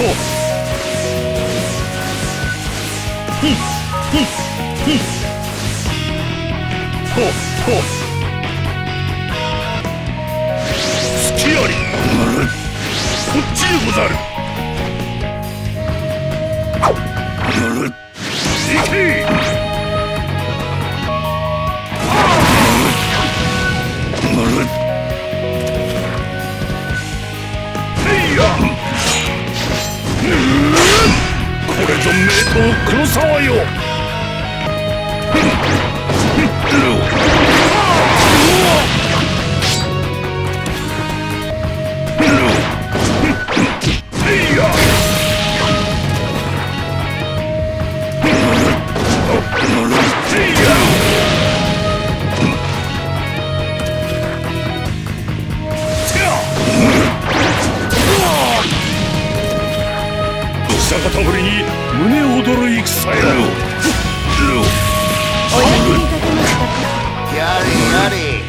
隙あり。こっちでござる。行け。これぞ名刀黒沢よ。久方ぶりに胸躍る戦よ。 お役に立てましたか。 やれやれ。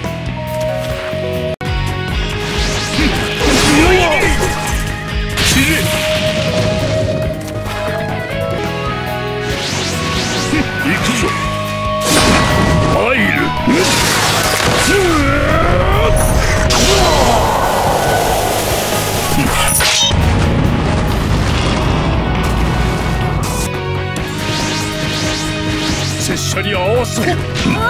行くぞ。参る。拙者に合わせる。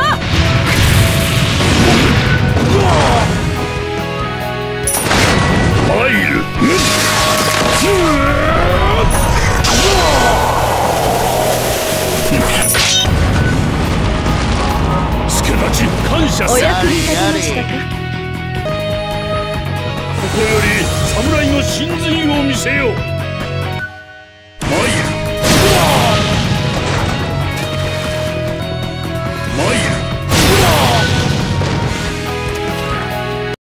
参る。助立ち感謝する。 お役に立てましたか。 ここより侍の真髄を見せよう。